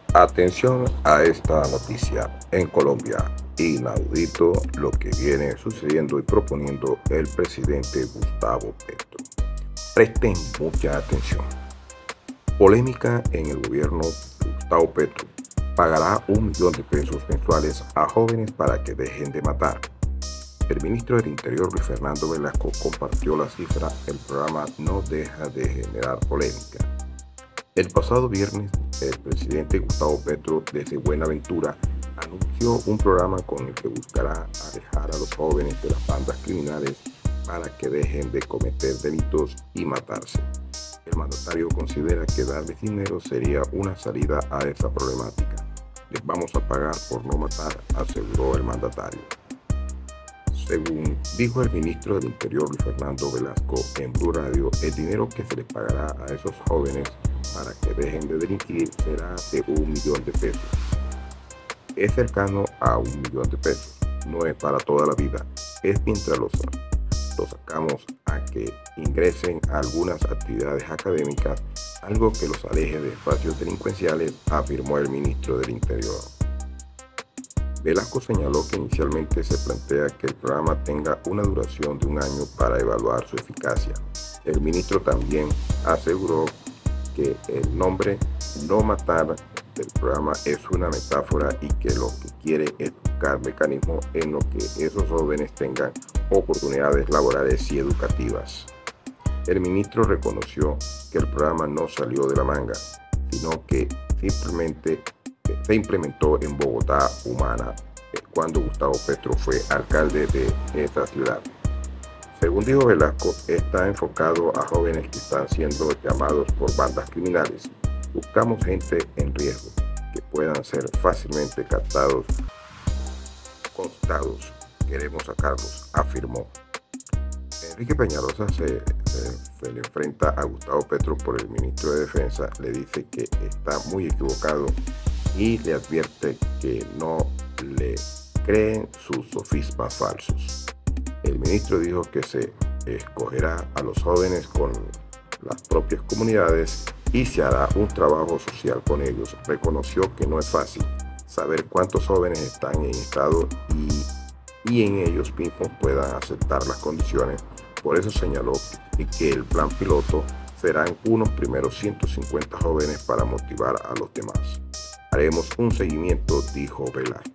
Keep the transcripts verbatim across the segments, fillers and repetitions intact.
Atención a esta noticia. En Colombia, inaudito lo que viene sucediendo y proponiendo el presidente Gustavo Petro. Presten mucha atención. Polémica en el gobierno de Gustavo Petro. Pagará un millón de pesos mensuales a jóvenes para que dejen de matar. El ministro del Interior, Luis Fernando Velasco, compartió la cifra. El programa no deja de generar polémica. El pasado viernes, el presidente Gustavo Petro, desde Buenaventura, anunció un programa con el que buscará alejar a los jóvenes de las bandas criminales para que dejen de cometer delitos y matarse. El mandatario considera que darles dinero sería una salida a esa problemática. Les vamos a pagar por no matar, aseguró el mandatario. Según dijo el ministro del Interior, Luis Fernando Velasco, en Blue Radio, el dinero que se les pagará a esos jóvenes para que dejen de delinquir será de un millón de pesos. Es cercano a un millón de pesos. No es para toda la vida. Es mientras los, los sacamos a que ingresen a algunas actividades académicas, algo que los aleje de espacios delincuenciales, afirmó el ministro del Interior. Velasco señaló que inicialmente se plantea que el programa tenga una duración de un año para evaluar su eficacia. El ministro también aseguró que el nombre No Matar del programa es una metáfora y que lo que quiere es buscar mecanismos en los que esos jóvenes tengan oportunidades laborales y educativas. El ministro reconoció que el programa no salió de la manga, sino que simplemente se implementó en Bogotá Humana cuando Gustavo Petro fue alcalde de esa ciudad. Según dijo Velasco, está enfocado a jóvenes que están siendo llamados por bandas criminales. Buscamos gente en riesgo, que puedan ser fácilmente captados, constados. Queremos sacarlos, afirmó. Enrique Peñalosa se, se, se le enfrenta a Gustavo Petro por el ministro de Defensa, le dice que está muy equivocado y le advierte que no le creen sus sofismas falsos. El ministro dijo que se escogerá a los jóvenes con las propias comunidades y se hará un trabajo social con ellos. Reconoció que no es fácil saber cuántos jóvenes están en estado y, y en ellos mismos puedan aceptar las condiciones. Por eso señaló que el plan piloto serán unos primeros ciento cincuenta jóvenes para motivar a los demás. Haremos un seguimiento, dijo Velasco.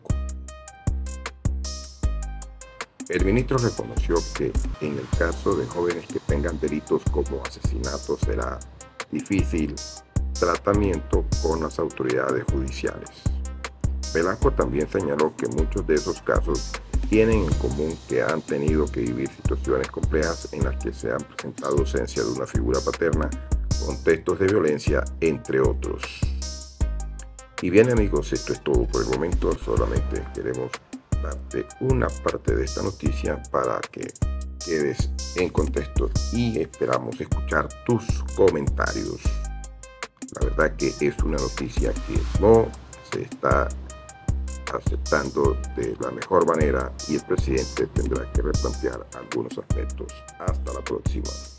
El ministro reconoció que en el caso de jóvenes que tengan delitos como asesinato será difícil tratamiento con las autoridades judiciales. Velasco también señaló que muchos de esos casos tienen en común que han tenido que vivir situaciones complejas en las que se han presentado ausencia de una figura paterna, contextos de violencia, entre otros. Y bien amigos, esto es todo por el momento. Solamente queremos darte una parte de esta noticia para que quedes en contexto y esperamos escuchar tus comentarios. La verdad que es una noticia que no se está aceptando de la mejor manera y el presidente tendrá que replantear algunos aspectos. Hasta la próxima.